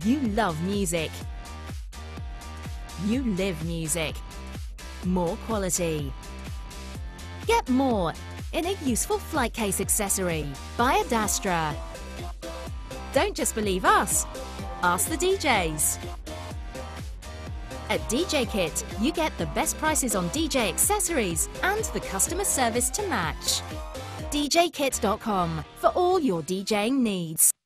You love music. You live music. More quality. Get more in a useful flight case accessory by Adastra. Don't just believe us, ask the DJs. At djkit, you get the best prices on DJ accessories and the customer service to match. djkit.com for all your DJing needs.